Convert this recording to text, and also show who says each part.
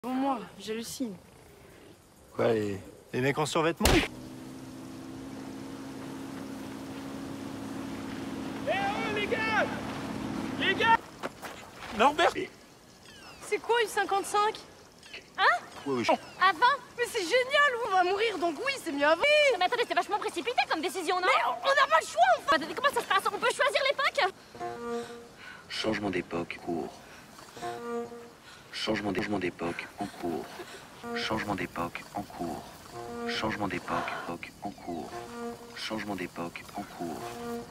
Speaker 1: Bon, moi, j'hallucine.
Speaker 2: Quoi, les mecs en survêtement?
Speaker 3: Eh oh les gars! Les gars! Norbert!
Speaker 1: C'est quoi U55? Hein?
Speaker 2: Oui.
Speaker 4: Avant?
Speaker 1: Mais c'est génial, on va mourir, donc oui, c'est mieux avant.
Speaker 4: Non mais attendez, c'était vachement précipité comme décision, non?
Speaker 1: Mais on n'a pas le choix, enfin.
Speaker 4: Attendez, comment ça se passe? On peut choisir l'époque?
Speaker 5: Changement d'époque court. Changement d'époque en cours. Changement d'époque en cours. Changement d'époque en cours. Changement d'époque en cours.